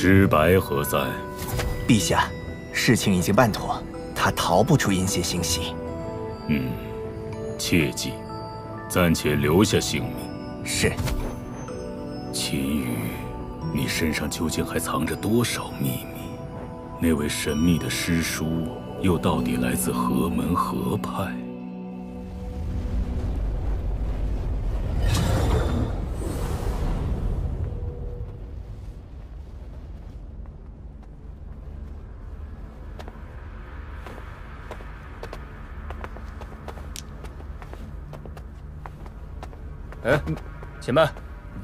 知白何在？ 陛下，事情已经办妥，他逃不出阴邪星系。 切记，暂且留下性命。 是。 秦羽，你身上究竟还藏着多少秘密？那位神秘的师叔又到底来自何门何派？ 哎，且慢！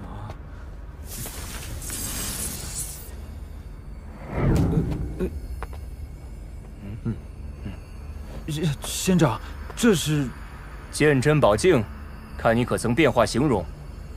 仙长，这是鉴真宝镜，看你可曾变化形容。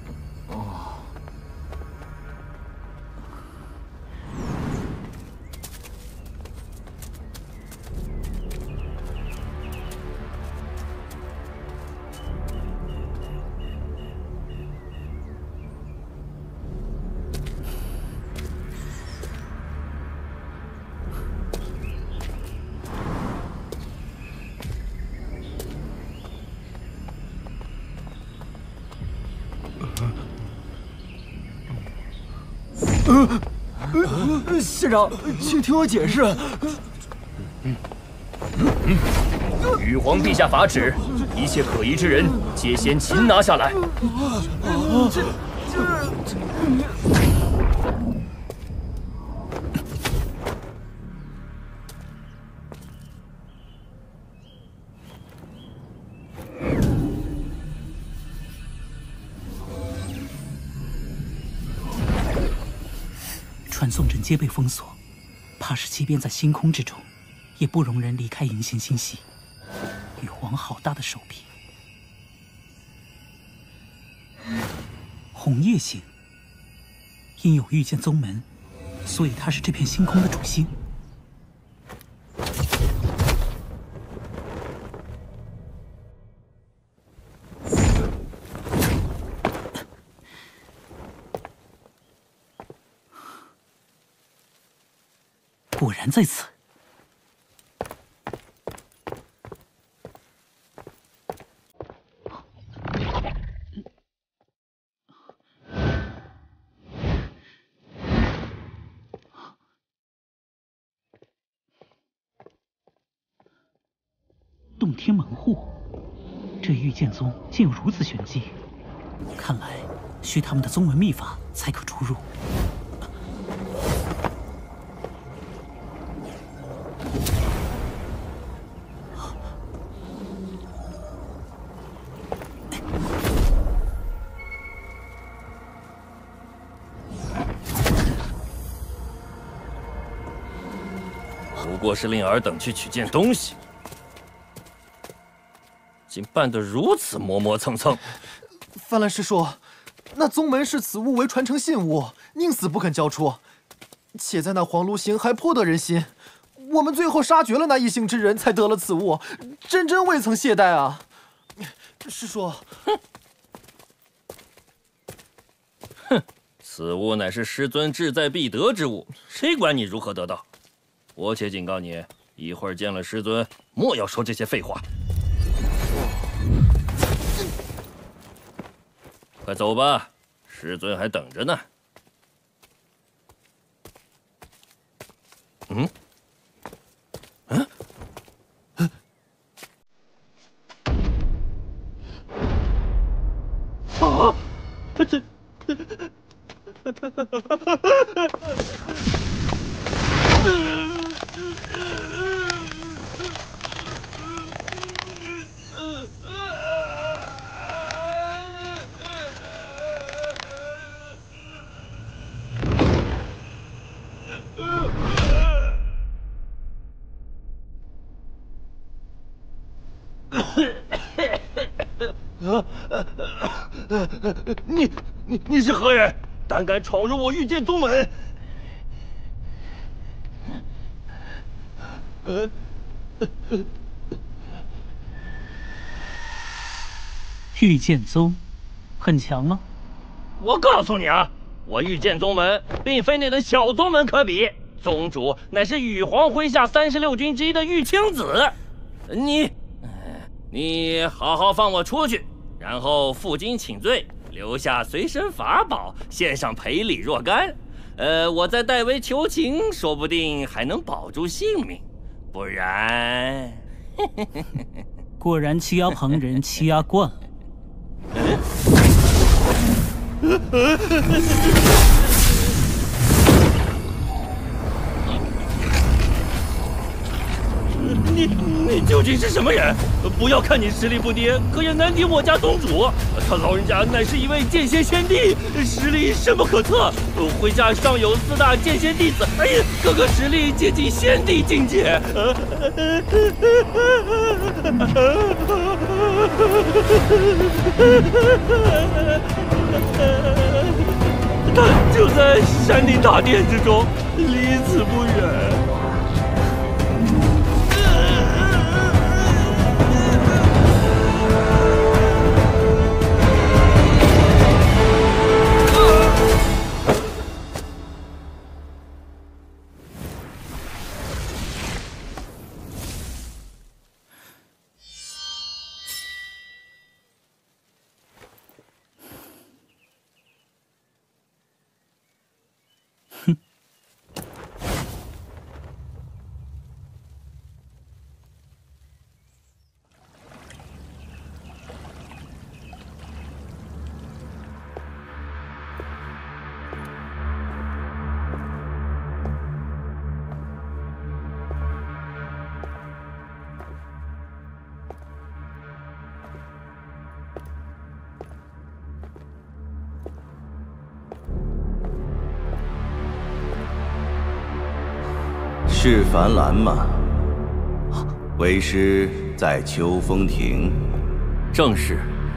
县长，请听我解释。 玉皇陛下法旨，一切可疑之人，皆先擒拿下来。 传送阵皆被封锁，怕是即便在星空之中，也不容人离开银仙星系。玉皇好大的手笔！红叶星，因有御剑宗门，所以它是这片星空的主星。果然在此。洞天门户，这御剑宗竟有如此玄机，看来需他们的宗门秘法才可出入。 不过是令尔等去取件东西，竟办得如此磨磨蹭蹭。 范澜师叔，那宗门视此物为传承信物，宁死不肯交出。且在那黄芦星还颇得人心，我们最后杀绝了那一行之人，才得了此物，真未曾懈怠啊！师叔， 哼，此物乃是师尊志在必得之物，谁管你如何得到？我且警告你，一会儿见了师尊，莫要说这些废话。快走吧，师尊还等着呢。 你是何人？胆敢闯入我御剑宗门？ 御剑宗很强吗？ 我告诉你啊， 我御剑宗门并非那等小宗门可比，宗主乃是羽皇麾下36军之一的玉清子。 你好好放我出去，然后负荆请罪，留下随身法宝，献上赔礼若干。我再代为求情，说不定还能保住性命。不然， 果然欺压旁人，欺压惯了。 你究竟是什么人？不要看你实力不低，可也难敌我家宗主。他老人家乃是一位剑仙仙帝，实力深不可测。麾下尚有4大剑仙弟子，哎呀，个个实力接近仙帝境界。他就在山顶大殿之中，离此不远。 是樊兰吗？为师在秋风亭。 正是。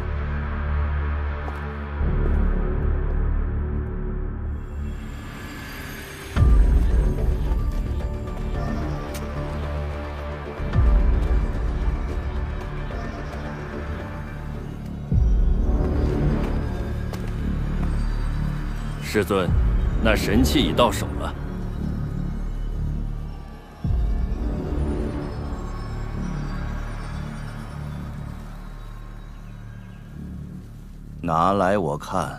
师尊，那神器已到手了。 拿来我看。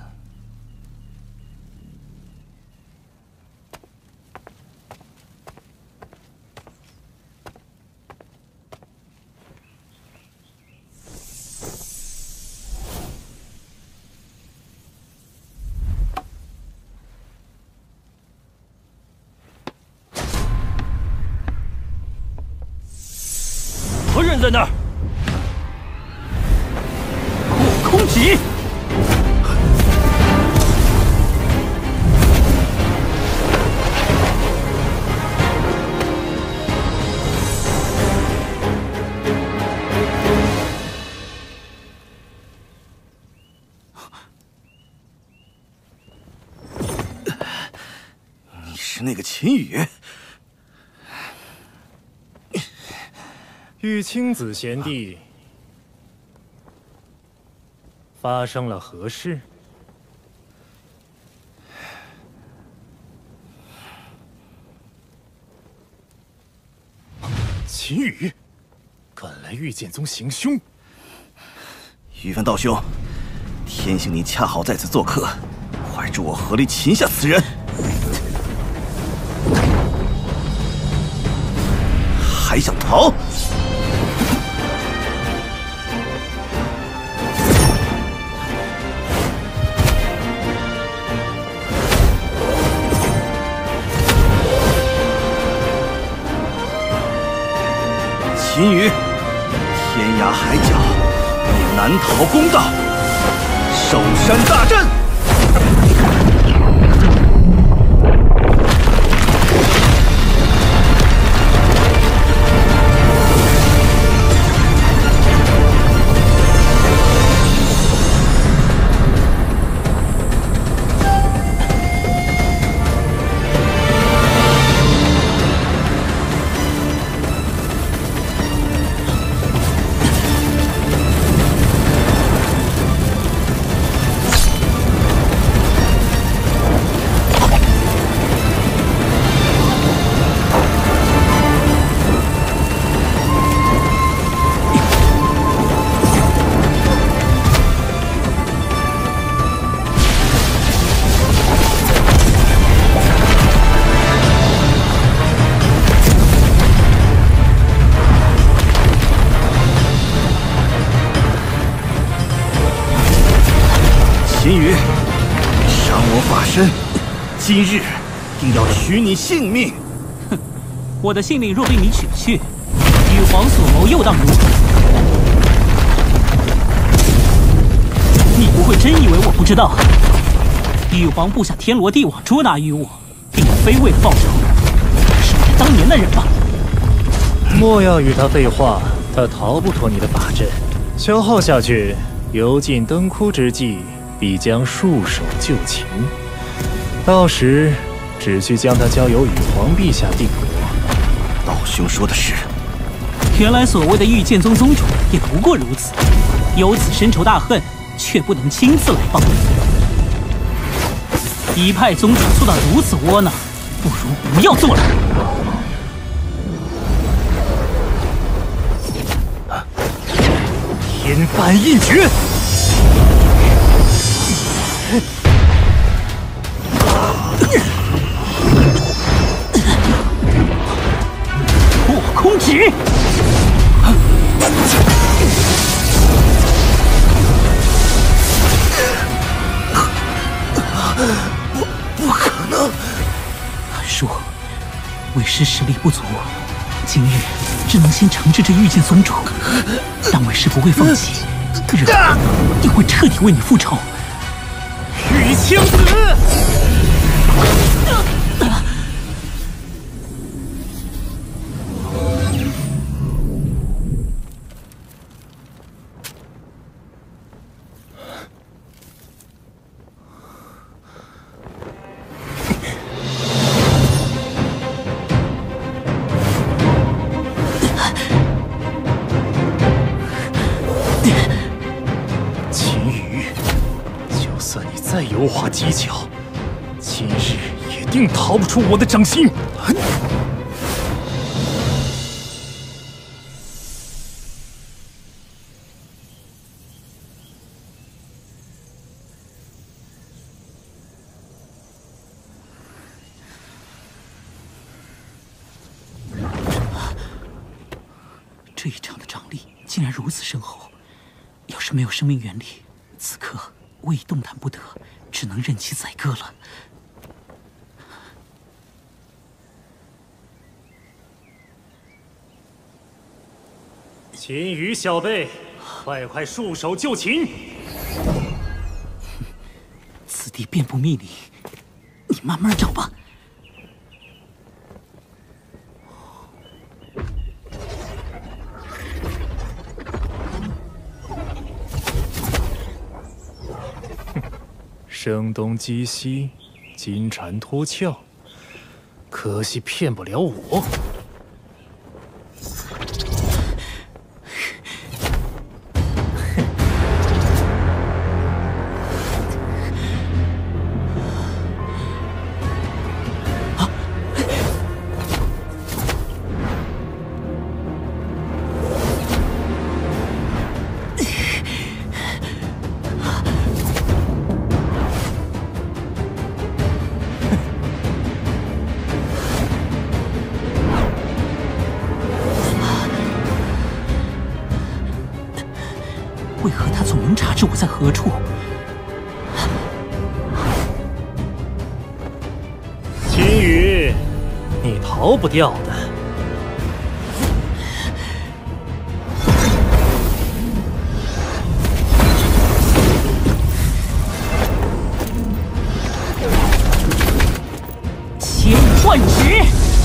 何人在那儿？空袭！ 你是那个秦羽？ 玉清子贤弟，发生了何事？ 秦羽，敢来御剑宗行凶！ 羽凡道兄，天幸你恰好在此做客，快助我合力擒下此人！还想逃？秦羽，天涯海角也难逃公道。寿山大阵。 身，今日定要取你性命！ 哼，我的性命若被你取去，羽皇所谋又当如何？你不会真以为我不知道？羽皇布下天罗地网捉拿于我，并非为了报仇，是为了当年的人吧？ 莫要与他废话，他逃不脱你的法阵，消耗下去，油尽灯枯之际，必将束手就擒。到时只需将他交由羽皇陛下定夺。 道兄说的是， 原来所谓的御剑宗宗主也不过如此，有此深仇大恨，却不能亲自来报。一派宗主做到如此窝囊，不如不要做了。 天翻印诀！ 破空指！ 不可能！ 韩叔，为师实力不足，今日只能先惩治这御剑宗主，但为师不会放弃，日后定会彻底为你复仇。 羽青子！ 再油滑技巧，今日也定逃不出我的掌心。 这一掌的掌力竟然如此深厚，要是没有生命原力，此刻我已动弹不得，只能任其宰割了。 秦羽小辈，快束手就擒！ 此地遍布密林，你慢慢找吧。 声东击西，金蝉脱壳，可惜骗不了我。 为何他总能察知我在何处？ 秦羽，你逃不掉的。 千幻指！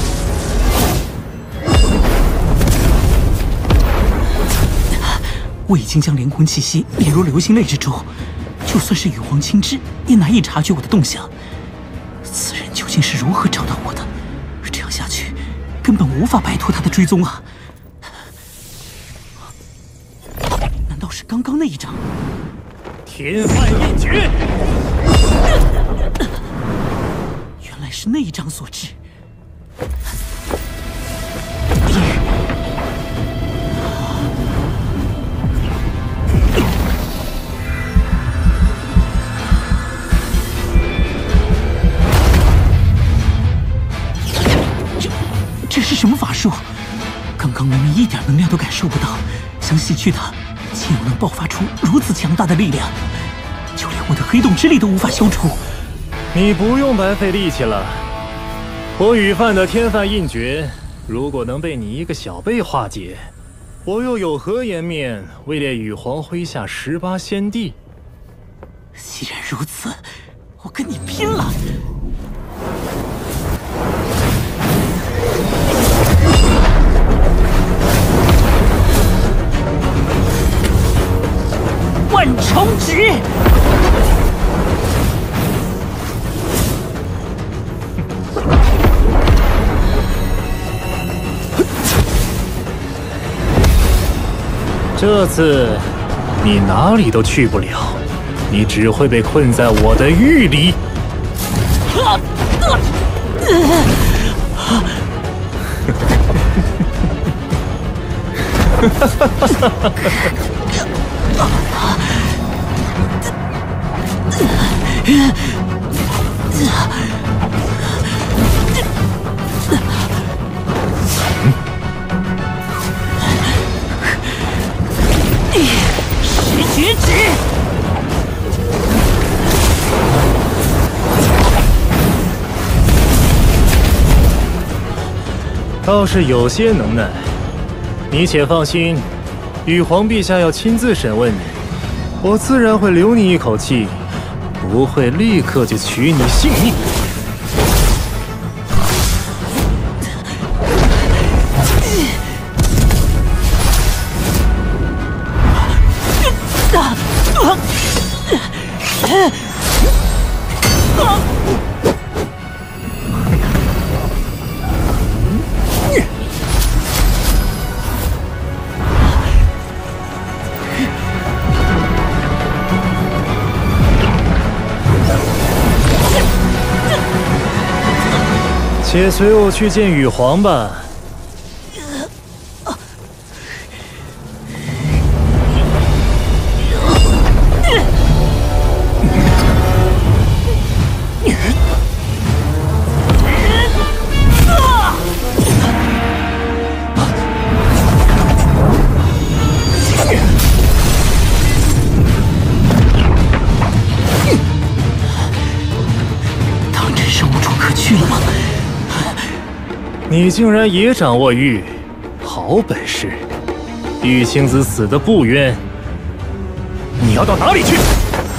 我已经将连魂气息列入流星泪之中，就算是羽皇亲知，也难以察觉我的动向。此人究竟是如何找到我的？这样下去，根本无法摆脱他的追踪啊！难道是刚刚那一掌？ 天幻印诀！ 原来是那一掌所致。这是什么法术？刚刚明明一点能量都感受不到，想洗去它，竟又能爆发出如此强大的力量，就连我的黑洞之力都无法消除。 你不用白费力气了。我羽范的天范印诀，如果能被你一个小辈化解，我又有何颜面位列羽皇麾下18先帝？ 既然如此，我跟你拼了！万重指！ 这次你哪里都去不了，你只会被困在我的狱里。 十绝指！ 倒是有些能耐，你且放心，羽皇陛下要亲自审问你，我自然会留你一口气，不会立刻就取你性命。且随我去见羽皇吧。 当真是无处可去了吗？ 你竟然也掌握玉，好本事！玉清子死的不冤，你要到哪里去？